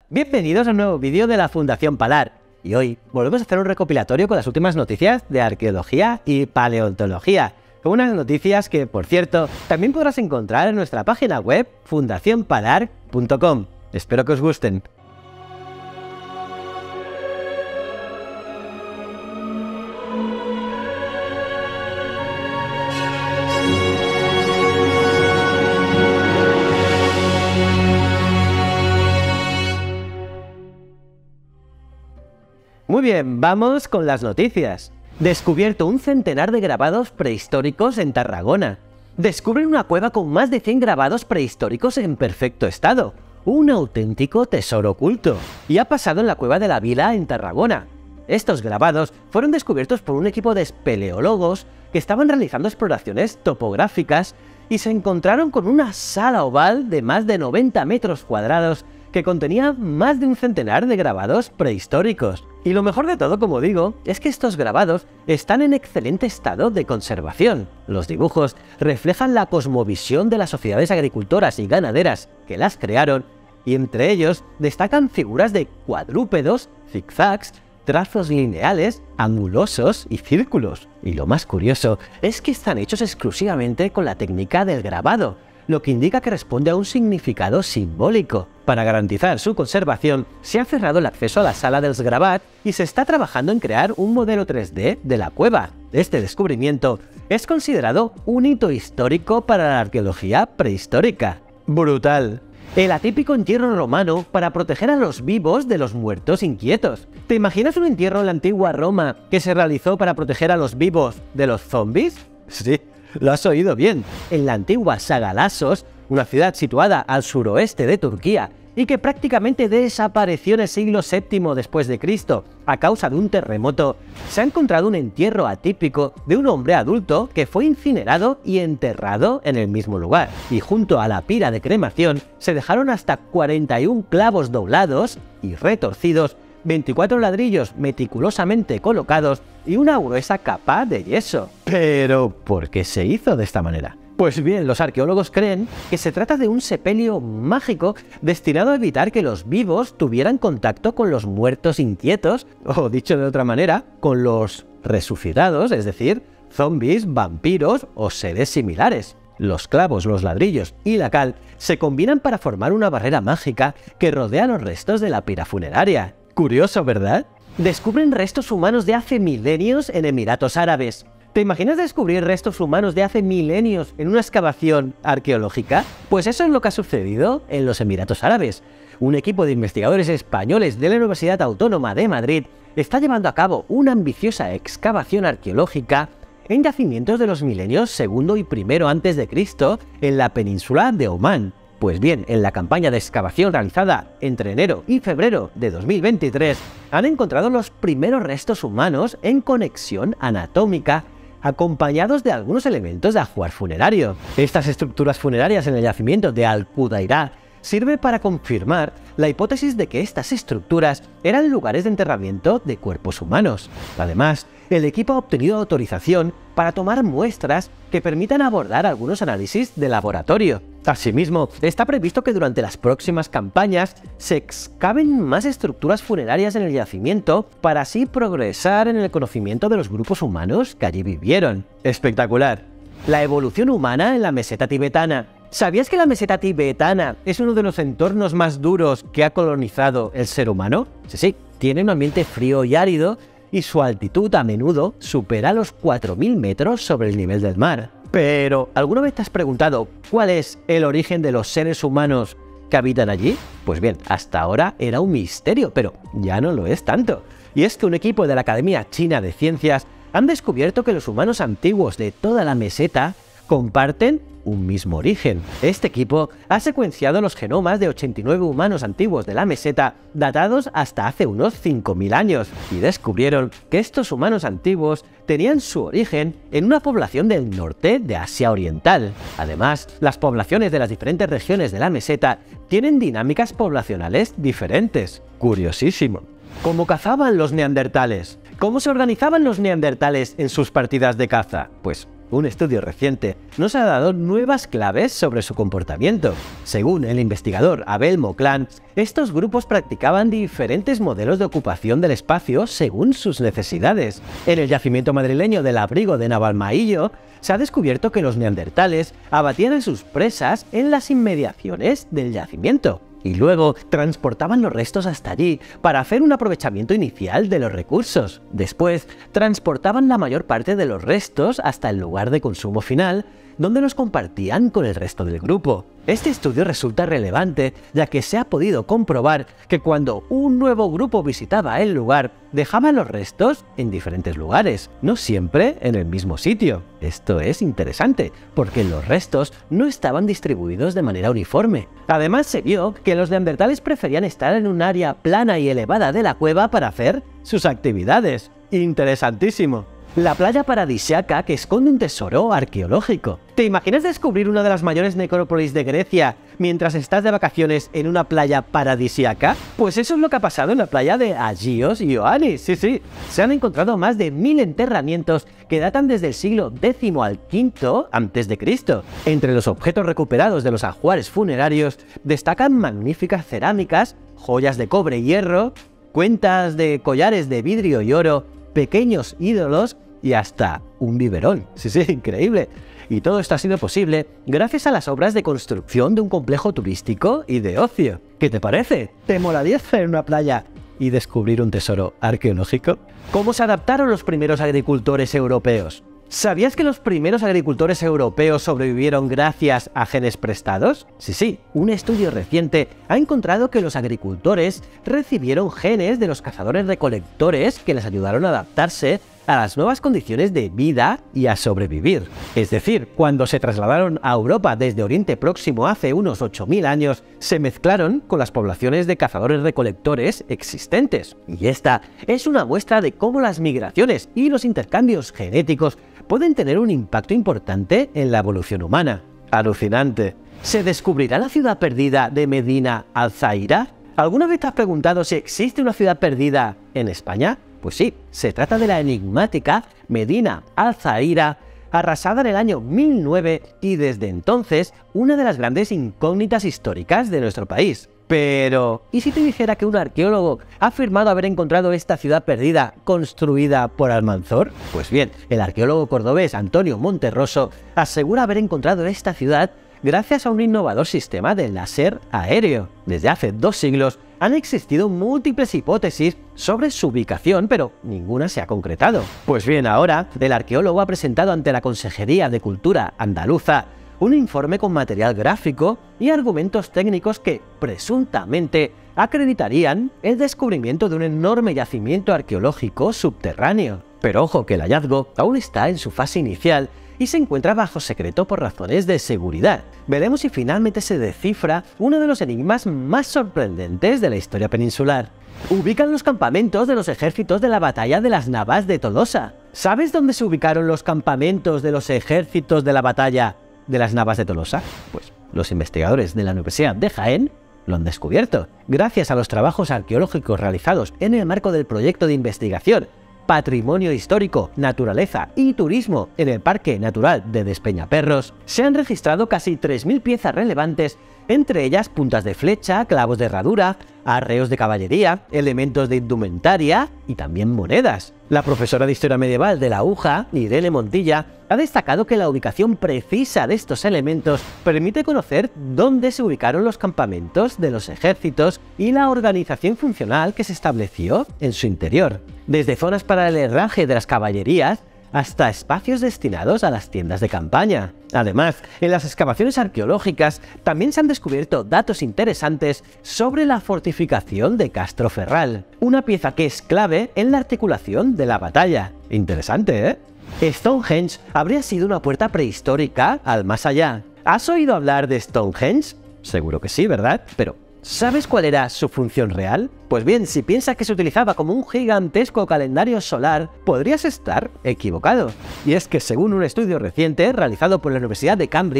Bienvenidos a un nuevo vídeo de la Fundación Palar. Y hoy volvemos a hacer un recopilatorio con las últimas noticias de arqueología y paleontología. Con unas noticias que, por cierto, también podrás encontrar en nuestra página web fundacionpalar.com. Espero que os gusten. Muy bien, vamos con las noticias. Descubierto un centenar de grabados prehistóricos en Tarragona. Descubren una cueva con más de 100 grabados prehistóricos en perfecto estado. Un auténtico tesoro oculto. Y ha pasado en la cueva de la Vila en Tarragona. Estos grabados fueron descubiertos por un equipo de espeleólogos que estaban realizando exploraciones topográficas y se encontraron con una sala oval de más de 90 metros cuadrados que contenía más de un centenar de grabados prehistóricos. Y lo mejor de todo, como digo, es que estos grabados están en excelente estado de conservación. Los dibujos reflejan la cosmovisión de las sociedades agricultoras y ganaderas que las crearon, y entre ellos destacan figuras de cuadrúpedos, zigzags, trazos lineales, angulosos y círculos. Y lo más curioso es que están hechos exclusivamente con la técnica del grabado, lo que indica que responde a un significado simbólico. Para garantizar su conservación, se ha cerrado el acceso a la sala dels gravats y se está trabajando en crear un modelo 3D de la cueva. Este descubrimiento es considerado un hito histórico para la arqueología prehistórica. ¡Brutal! El atípico entierro romano para proteger a los vivos de los muertos inquietos. ¿Te imaginas un entierro en la antigua Roma que se realizó para proteger a los vivos de los zombies? Sí. Lo has oído bien. En la antigua Sagalassos, una ciudad situada al suroeste de Turquía y que prácticamente desapareció en el siglo VII después de Cristo a causa de un terremoto, se ha encontrado un entierro atípico de un hombre adulto que fue incinerado y enterrado en el mismo lugar. Y junto a la pira de cremación se dejaron hasta 41 clavos doblados y retorcidos, 24 ladrillos meticulosamente colocados y una gruesa capa de yeso. Pero, ¿por qué se hizo de esta manera? Pues bien, los arqueólogos creen que se trata de un sepelio mágico destinado a evitar que los vivos tuvieran contacto con los muertos inquietos, o dicho de otra manera, con los resucitados, es decir, zombies, vampiros o seres similares. Los clavos, los ladrillos y la cal se combinan para formar una barrera mágica que rodea los restos de la pira funeraria. Curioso, ¿verdad? Descubren restos humanos de hace milenios en Emiratos Árabes. ¿Te imaginas descubrir restos humanos de hace milenios en una excavación arqueológica? Pues eso es lo que ha sucedido en los Emiratos Árabes. Un equipo de investigadores españoles de la Universidad Autónoma de Madrid está llevando a cabo una ambiciosa excavación arqueológica en yacimientos de los milenios segundo y primero antes de Cristo en la península de Omán. Pues bien, en la campaña de excavación realizada entre enero y febrero de 2023, han encontrado los primeros restos humanos en conexión anatómica, acompañados de algunos elementos de ajuar funerario. Estas estructuras funerarias en el yacimiento de Al-Qudairah sirve para confirmar la hipótesis de que estas estructuras eran lugares de enterramiento de cuerpos humanos. Además, el equipo ha obtenido autorización para tomar muestras que permitan abordar algunos análisis de laboratorio. Asimismo, está previsto que durante las próximas campañas se excaven más estructuras funerarias en el yacimiento para así progresar en el conocimiento de los grupos humanos que allí vivieron. ¡Espectacular! La evolución humana en la meseta tibetana. ¿Sabías que la meseta tibetana es uno de los entornos más duros que ha colonizado el ser humano? Sí, tiene un ambiente frío y árido y su altitud a menudo supera los 4.000 metros sobre el nivel del mar. Pero, ¿alguna vez te has preguntado cuál es el origen de los seres humanos que habitan allí? Pues bien, hasta ahora era un misterio, pero ya no lo es tanto. Y es que un equipo de la Academia China de Ciencias han descubierto que los humanos antiguos de toda la meseta comparten un mismo origen. Este equipo ha secuenciado los genomas de 89 humanos antiguos de la meseta datados hasta hace unos 5.000 años y descubrieron que estos humanos antiguos tenían su origen en una población del norte de Asia Oriental. Además, las poblaciones de las diferentes regiones de la meseta tienen dinámicas poblacionales diferentes. Curiosísimo. ¿Cómo cazaban los neandertales? ¿Cómo se organizaban los neandertales en sus partidas de caza? Pues Un estudio reciente nos ha dado nuevas claves sobre su comportamiento. Según el investigador Abel Moclán, estos grupos practicaban diferentes modelos de ocupación del espacio según sus necesidades. En el yacimiento madrileño del Abrigo de Navalmaillo, se ha descubierto que los neandertales abatían a sus presas en las inmediaciones del yacimiento y luego transportaban los restos hasta allí para hacer un aprovechamiento inicial de los recursos. Después, transportaban la mayor parte de los restos hasta el lugar de consumo final, donde los compartían con el resto del grupo. Este estudio resulta relevante ya que se ha podido comprobar que cuando un nuevo grupo visitaba el lugar, dejaban los restos en diferentes lugares, no siempre en el mismo sitio. Esto es interesante, porque los restos no estaban distribuidos de manera uniforme. Además, se vio que los neandertales preferían estar en un área plana y elevada de la cueva para hacer sus actividades. Interesantísimo. La playa paradisíaca que esconde un tesoro arqueológico. ¿Te imaginas descubrir una de las mayores necrópolis de Grecia mientras estás de vacaciones en una playa paradisíaca? Pues eso es lo que ha pasado en la playa de Agios Ioannis, sí. Se han encontrado más de 1000 enterramientos que datan desde el siglo X al V a.C. Entre los objetos recuperados de los ajuares funerarios destacan magníficas cerámicas, joyas de cobre y hierro, cuentas de collares de vidrio y oro, pequeños ídolos y hasta un biberón. Sí, increíble. Y todo esto ha sido posible gracias a las obras de construcción de un complejo turístico y de ocio. ¿Qué te parece? ¿Te molaría estar en una playa y descubrir un tesoro arqueológico? ¿Cómo se adaptaron los primeros agricultores europeos? ¿Sabías que los primeros agricultores europeos sobrevivieron gracias a genes prestados? Sí, un estudio reciente ha encontrado que los agricultores recibieron genes de los cazadores-recolectores que les ayudaron a adaptarse a las nuevas condiciones de vida y a sobrevivir. Es decir, cuando se trasladaron a Europa desde Oriente Próximo hace unos 8000 años, se mezclaron con las poblaciones de cazadores-recolectores existentes. Y esta es una muestra de cómo las migraciones y los intercambios genéticos pueden tener un impacto importante en la evolución humana. Alucinante. ¿Se descubrirá la ciudad perdida de Medina al-Zahira? ¿Alguna vez te has preguntado si existe una ciudad perdida en España? Pues sí, se trata de la enigmática Medina al-Zahira, arrasada en el año 1009 y desde entonces una de las grandes incógnitas históricas de nuestro país. Pero, ¿y si te dijera que un arqueólogo ha afirmado haber encontrado esta ciudad perdida construida por Almanzor? Pues bien, el arqueólogo cordobés Antonio Monterroso asegura haber encontrado esta ciudad gracias a un innovador sistema de láser aéreo. Desde hace 2 siglos han existido múltiples hipótesis sobre su ubicación, pero ninguna se ha concretado. Pues bien, ahora el arqueólogo ha presentado ante la Consejería de Cultura andaluza un informe con material gráfico y argumentos técnicos que, presuntamente, acreditarían el descubrimiento de un enorme yacimiento arqueológico subterráneo. Pero ojo que el hallazgo aún está en su fase inicial y se encuentra bajo secreto por razones de seguridad. Veremos si finalmente se descifra uno de los enigmas más sorprendentes de la historia peninsular. Ubican los campamentos de los ejércitos de la batalla de las Navas de Tolosa. ¿Sabes dónde se ubicaron los campamentos de los ejércitos de la batalla de las Navas de Tolosa? Pues los investigadores de la Universidad de Jaén lo han descubierto, gracias a los trabajos arqueológicos realizados en el marco del proyecto de investigación Patrimonio Histórico, Naturaleza y Turismo en el Parque Natural de Despeñaperros. Se han registrado casi 3000 piezas relevantes, entre ellas puntas de flecha, clavos de herradura, arreos de caballería, elementos de indumentaria y también monedas. La profesora de Historia Medieval de la UJA, Irene Montilla, ha destacado que la ubicación precisa de estos elementos permite conocer dónde se ubicaron los campamentos de los ejércitos y la organización funcional que se estableció en su interior, desde zonas para el herraje de las caballerías hasta espacios destinados a las tiendas de campaña. Además, en las excavaciones arqueológicas también se han descubierto datos interesantes sobre la fortificación de Castro Ferral, una pieza que es clave en la articulación de la batalla. Interesante, ¿eh? Stonehenge habría sido una puerta prehistórica al más allá. ¿Has oído hablar de Stonehenge? Seguro que sí, ¿verdad? Pero ¿sabes cuál era su función real? Pues bien, si piensas que se utilizaba como un gigantesco calendario solar, podrías estar equivocado. Y es que según un estudio reciente realizado por la Universidad de Cambridge,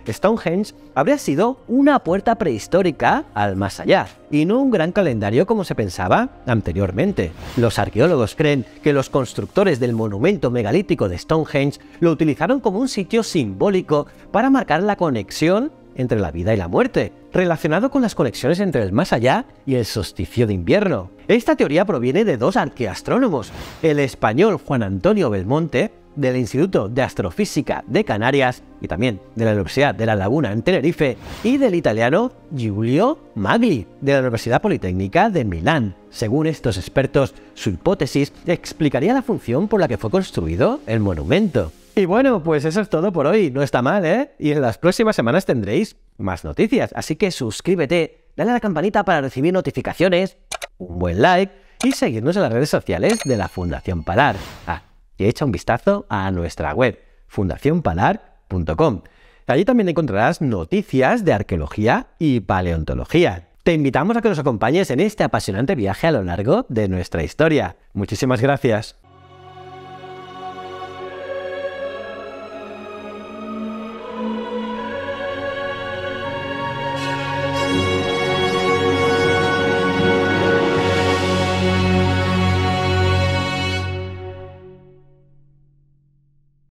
Stonehenge habría sido una puerta prehistórica al más allá, y no un gran calendario como se pensaba anteriormente. Los arqueólogos creen que los constructores del monumento megalítico de Stonehenge lo utilizaron como un sitio simbólico para marcar la conexión entre la vida y la muerte, relacionado con las conexiones entre el más allá y el solsticio de invierno. Esta teoría proviene de dos arqueastrónomos, el español Juan Antonio Belmonte, del Instituto de Astrofísica de Canarias y también de la Universidad de La Laguna en Tenerife, y del italiano Giulio Magli, de la Universidad Politécnica de Milán. Según estos expertos, su hipótesis explicaría la función por la que fue construido el monumento. Y bueno, pues eso es todo por hoy, no está mal, ¿eh? Y en las próximas semanas tendréis más noticias, así que suscríbete, dale a la campanita para recibir notificaciones, un buen like y seguirnos en las redes sociales de la Fundación Palar. Y echa un vistazo a nuestra web, fundacionpalar.com. Allí también encontrarás noticias de arqueología y paleontología. Te invitamos a que nos acompañes en este apasionante viaje a lo largo de nuestra historia. Muchísimas gracias.